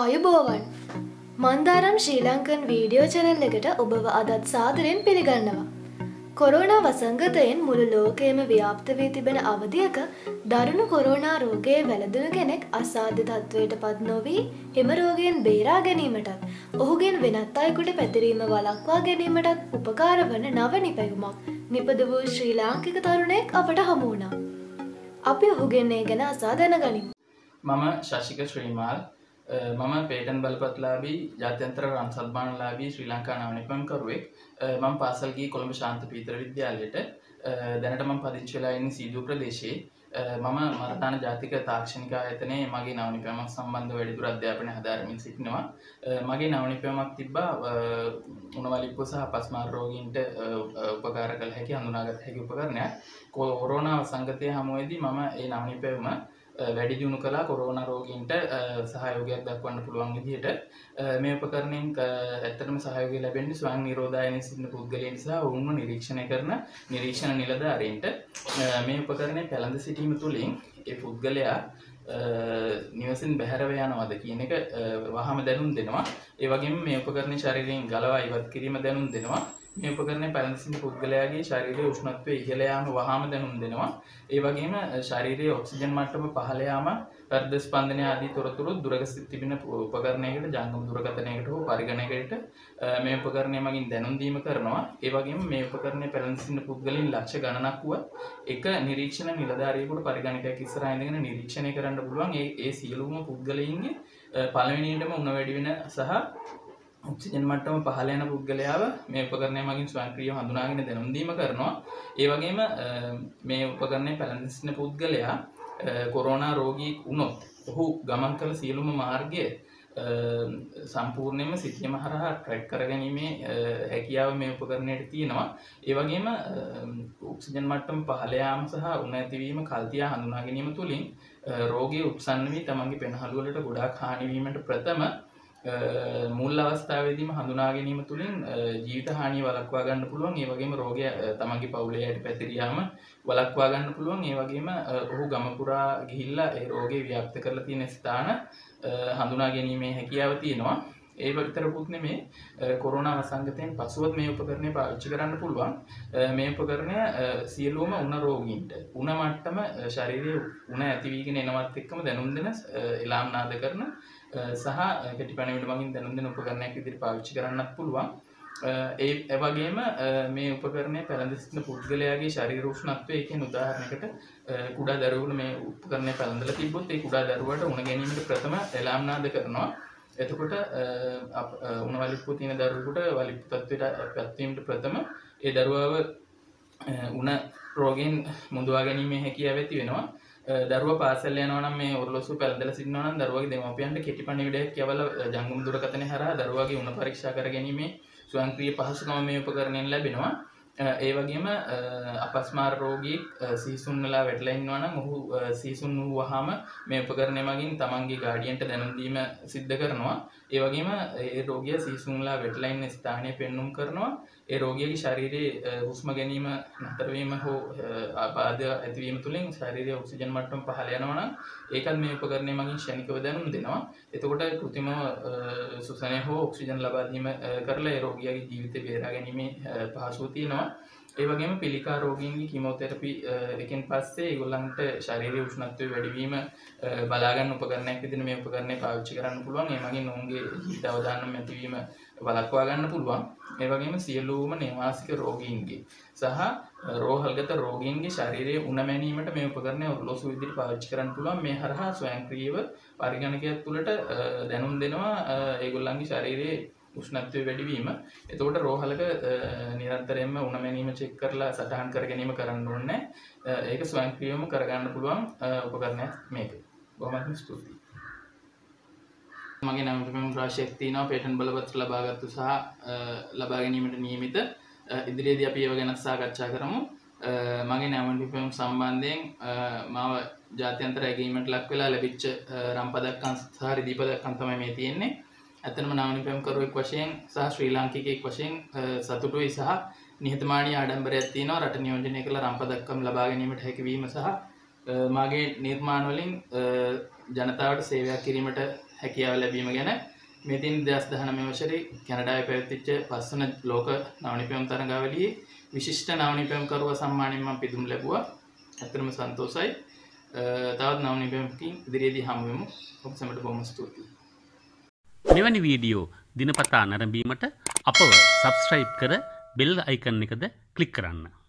ආයුබෝවන් මන්දාරම් Sri Lankan video channel එකට ඔබව අදත් සාදරයෙන් පිළිගන්නවා. කොරෝනා වසංගතයෙන් මුළු ලෝකයේම ව්‍යාප්ත වී තිබෙන අවධියක දරුණු කොරෝනා රෝගයේ වැළඳුණු කෙනෙක් අසාධ්‍ය තත්ත්වයට පත් නොවී හිම රෝගයෙන් බේරා ගැනීමටත් ඔහුගෙන් වෙනත් අයෙකුට පැතිරීම වළක්වා ගැනීමටත් උපකාර වන නව නිපැයුමක් නිපද වූ ශ්‍රී ලාංකික තරුණයෙක් අපට හමු වුණා. අපි ඔහුගෙන් ඒ ගැන අසා දැනගනිමු. මම ශශික ශ්‍රීමාල් මම පේටන් බලපත්ලාබී ජාත්‍යන්තර රන් සල්මානලාබී ශ්‍රී ලංකා නවනිපම්කරුවෙක් මම පාසල් ගියේ කොළඹ ශාන්ත පීතර විද්‍යාලයට දැනට මම පදිංචි වෙලා ඉන්නේ සීදුව ප්‍රදේශයේ මම මරදාන ජාතික තාක්ෂණික ආයතනයේ මගේ නවනිපැයුමක් සම්බන්ධව වැඩිදුර අධ්‍යාපනය හදාරමින් සිටිනවා මගේ නවනිපැයුමක් තිබ්බා උණවලිප්පුව සහ අපස්මාර රෝගීන්ට උපකාර කළ හැකි හඳුනාගත හැකි උපකරණයක් කොරෝනා වසංගතය හමුවේදී මම ඒ නවනිපැයුම වැඩි දියුණු කළා කොරෝනා රෝගීන්ට සහයෝගයක් දක්වන්න පුළුවන් විදිහට මේ උපකරණයෙන් ඇත්තටම සහයෝගය ලැබෙන්නේ ස්වයං නිරෝධායනයේ සිටින පුද්ගලයන් සහ ඔවුන්ව නිරීක්ෂණය කරන නිරීක්ෂණ නිලධාරීන්ට මේ උපකරණය පැළඳ සිටීම තුළින් ඒ පුද්ගලයා නිවසින් බැහැරව යනවාද කියන එක වහාම දැනුම් දෙනවා ඒ වගේම මේ උපකරණය ශරීරයෙන් ගලවා ඉවත් කිරීම දැනුම් දෙනවා මේ උපකරණය පැළඳ සිටින පුද්ගලයාගේ ශරීරයේ උෂ්ණත්වය ඉහළ යාම වහාම දැනුම් දෙනවා. ඒ වගේම ශරීරයේ ඔක්සිජන් මට්ටම පහළ යාම, හෘද ස්පන්දනය ආදී තොරතුරු දුරකථ තිබෙන උපකරණයකට, ජංගම දුරකථනයකට හෝ පරිගණකයකට මේ උපකරණය මගින් දැනුම් දීම කරනවා. ඒ වගේම මේ උපකරණය පැළඳ සිටින පුද්ගලයන් ලක්ෂ ගණනක් වුවත් එක නිරීක්ෂණ නිලධාරියෙකුට පරිගණකයක් ඉස්සරහා ඉඳගෙන නිරීක්ෂණය කරන්න පුළුවන්. ඒ සියලුම පුද්ගලයන්ගේ පළවෙනියටම උණ වැඩි වෙන සහ ඔක්සිජන් මට්ටම පහළ යන පුද්ගලයාව මේ උපකරණය මගින් ස්වයංක්‍රීයව හඳුනාගෙන දැනුම් දීම කරනවා. ඒ වගේම මේ උපකරණය පැළඳ සිටින පුද්ගලයා කොරෝනා රෝගී වුණොත් ඔහු ගමන් කළ සියලුම මාර්ගය සම්පූර්ණයෙන්ම සිතියම හරහා ට්‍රැක් කරගැනීමේ හැකියාව මේ උපකරණයට තියෙනවා. ඒ වගේම ඔක්සිජන් මට්ටම පහළ යාම සහ උණ ඇතිවීම කල්තියා හඳුනා ගැනීම තුළින් රෝගී උත්සන්න වී තමන්ගේ පෙනහළු වලට ගොඩාක් හානි වීමට ප්‍රථම මුල් අවස්ථාවේදීම හඳුනා ගැනීම තුළින් ජීවිත හානිය වළක්වා ගන්න පුළුවන්. ඒ වගේම රෝගය තමන්ගේ පවුලේ අයට පැතිර යාම වළක්වා ගන්න පුළුවන්. ඒ වගේම ඔහු ගම පුරා ගිහිල්ලා ඒ රෝගේ ව්‍යාප්ත කරලා තියෙන ස්ථාන හඳුනා ගැනීමේ හැකියාව තියෙනවා. ඒ විතරකුත් නෙමේ කොරෝනා වසංගතයෙන් පසුවත් මේ උපකරණය පාවිච්චි කරන්න පුළුවන්. මේ උපකරණය සියලුම උණ රෝගීන්ට උණ මට්ටම ශරීරයේ උණ ඇති වීගෙන එනවත් එක්කම දැනුම් දෙන එලාම් නාද කරන සහ කෙටි පණිවිඩ මගින් දැනුම් දෙන උපකරණයක් විදිහට පාවිච්චි කරන්නත් පුළුවන්. ඒ වගේම මේ උපකරණය පැළඳ සිටින පුද්ගලයාගේ ශරීර උෂ්ණත්වය කියන උදාහරණයකට කුඩා දරුවෙකුට මේ උපකරණය පැළඳලා තිබ්බොත් ඒ කුඩා දරුවාට උණ ගැනීමට ප්‍රථම එලාම් නාද කරනවා. එතකොට උණවලිප්පුව තියෙන දරුවෙකුට වලිප්පු තත්ත්වයට පැත්වීමට ප්‍රථම ඒ දරුවාව උණ රෝගයෙන් මුදවා ගැනීමේ හැකියාව ඇති වෙනවා. දරුවා පාසල් යනවා නම් මේ ඔරලෝසුව පැළඳලා සිටිනවා නම් දරුවාගේ දෙමාපියන්ට කෙටි පණිවිඩයක් යවලා ජංගම දුරකථනය හරහා දරුවාගේ උණ පරීක්ෂා කර ගැනීමේ ස්වයංක්‍රීය පහසුකම මේ උපකරණයෙන් ලැබෙනවා. ඒ වගේම අපස්මාර රෝගියෙක් සිහිසුන් වෙලා වැටලා ඉන්නවා නම් ඔහු සිහිසුන් වූවහම මේ උපකරණය මගින් තමන්ගේ ගාඩියන්ට දැනුම් දීම සිද්ධ කරනවා. ඒ වගේම ඒ රෝගියා සිහිසුන් වෙලා වැටලා ඉන්න ස්ථානය පෙන්눔 කරනවා. ඒ රෝගියාගේ ශරීරයේ හුස්ම ගැනීම නතර වීම හෝ ආබාධ ඇතිවීම තුළින් ශරීරයේ ඔක්සිජන් මට්ටම පහළ යනවා නම් ඒකත් මේ උපකරණය මගින් ක්ෂණිකව දැනුම් දෙනවා. එතකොට කෘත්‍රිම සුසනය හෝ ඔක්සිජන් ලබා දීම කරලා ඒ රෝගියාගේ ජීවිතය බේරා ගැනීමේ පහසුව තියෙනවා. ඒ වගේම පිළිකා රෝගීන්ගේ කිමෝതെරපි එකෙන් පස්සේ ඒගොල්ලන්ට ශාරීරික උෂ්ණත්වය වැඩි වීම බලා ගන්න උපකරණයක් විදිහට මේ උපකරණය පාවිච්චි කරන්න පුළුවන්. ඒ වගේම ඔවුන්ගේ ජීවිත අවදානම් ඇතිවීම වළක්වා ගන්න පුළුවන්. ඒ වගේම සියලුම නේවාසික රෝගීන්ගේ සහ රෝහල්ගත රෝගීන්ගේ ශාරීරික උණ මැනීමට මේ උපකරණය ඔරලෝසුව විදිහට පාවිච්චි කරන්න පුළුවන්. මේ හරහා ස්වයංක්‍රීයව පරිගණකයක් තුළට දැනුම් දෙනවා ඒගොල්ලන්ගේ ශාරීරියේ උෂ්ණත්වය වැඩිවීම. එතකොට රෝහලක නිරන්තරයෙන්ම උණ මැනීම චෙක් කරලා සටහන් කර ගැනීම කරන්න ඕනේ. ඒක ස්වයංක්‍රීයවම කරගන්න පුළුවන් උපකරණයක් මේක. බොහොමත්ම ස්තුතියි. මගේ නම රාශියක් තියෙනවා පේටන්ට් බලපත්‍ර ලබාගත්තු සහ ලබා ගැනීමට නියමිත. ඉදිරියේදී අපි ඒව ගැන සාකච්ඡා කරමු. මගේ නම සම්බන්ධයෙන් මාව ජාත්‍යන්තර ඇගීමට ලක් වෙලා ලැබිච්ච රම් පදක්කම් සහ රිදී පදක්කම් තමයි මේ තියෙන්නේ. ඇත්තටම නවනිපැයුම්කරුවෙක් වශයෙන් සහ ශ්‍රී ලාංකිකයෙක් වශයෙන් සතුටුයි සහ නිහතමානී ආඩම්බරයක් තියෙනවා රට නියෝජනය කළ රම් පදක්කම් ලබා ගැනීමට හැකියවීම සහ මාගේ නිර්මාණ වලින් ජනතාවට සේවයක් කිරීමට හැකියාව ලැබීම ගැන මේ දින 2019 වසරේ කැනඩාවේ පැවතිච්ච 5 වන ලෝක නවනිපැයුම් තරඟාවලියේ විශිෂ්ට නවනිපැයුම්කරුවා සම්මානයෙන් මම පිදුම් ලැබුවා. ඇත්තටම සන්තෝෂයි. තවත් නවනිපැයුම්කින් ඉදිරියේදී හමු වෙමු. ඔබ සැමට බොහොම ස්තුතියි. මෙවැනි වීඩියෝ දිනපතා නැරඹීමට අපව සබ්ස්ක්‍රයිබ් කර බෙල් අයිකන් එකද ක්ලික් කරන්න.